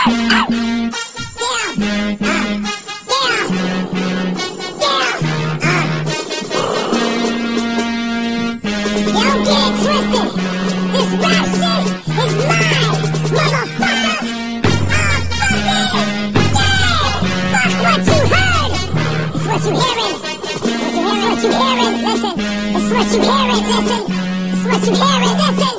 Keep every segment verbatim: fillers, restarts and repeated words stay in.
What you hearing, listen. It's what you hearing, listen.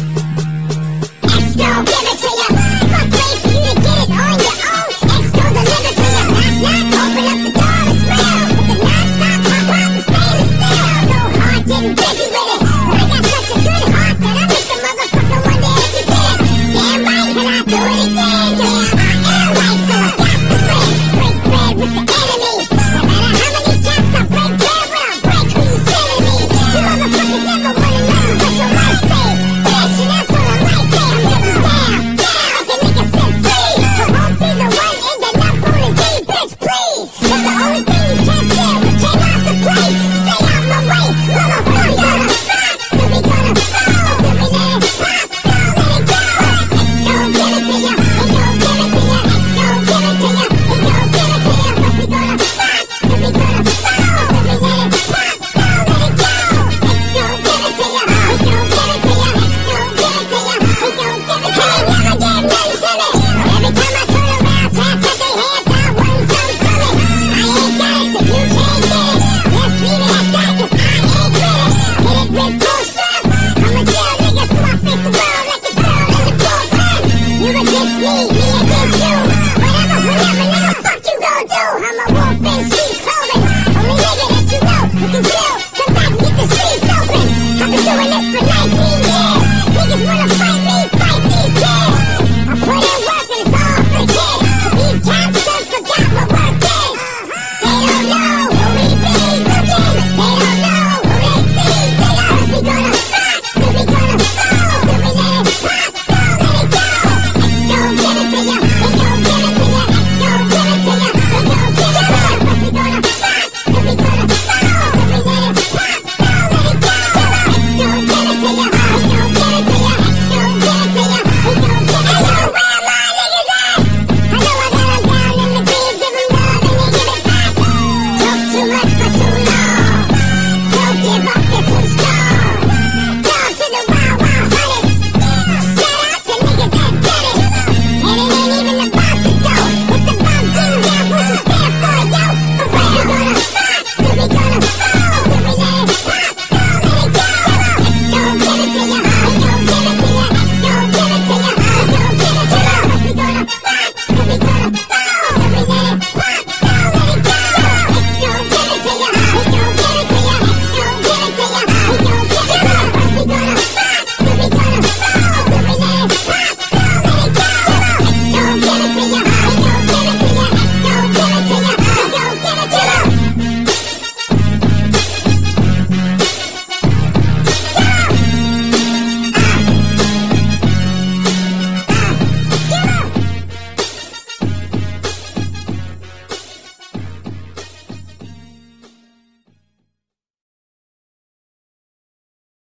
X gon' give it to ya. Fuck wait for you to get it on your own. X gon' deliver to ya. Knock, knock, open up the door, it's real. With the non-stop pop out and stainless steel. Go hard, getting busy with it. I got such a good heart that I make the motherfucker wonder if you did it. Damn right, can I do it again? Damn, I am right, so I got to break. Break bread with the enemy. No matter how many times I break bread, when I break, who you killing me? You motherfuckers never wanna know what your life say. Bitch, and that's what I like, yeah, I'm living down. Down, like a nigga said freeze. I won't be the one ending up on his knee, bitch, please. Cause the only thing you can't feel is came out to play. Stay out my way, motherfucker, gonna stop. Then we gonna fall, then we let it pop. Don't let it go. X gon' give it to ya, he gon' give it to ya. X gon' give it to ya, he gon' give it to ya. But we gonna stop, then we gonna fall, then we let it pop. Don't let it go. X gon' give it to ya, he gon' give it to ya. X gon' give it to ya, he gon' give it to ya. Never get nothing to me. Every time I turn around, try to put their hands down, want something from it. I ain't got it, so you can't get it. Let's leave it at that, cause I ain't with it. Hit it with full strap. I'm a jail nigga, so I face the world like a girl in the bullpen. You against me, me against you. Whatever, whatever, nigga, fuck you gon' do? I'm a war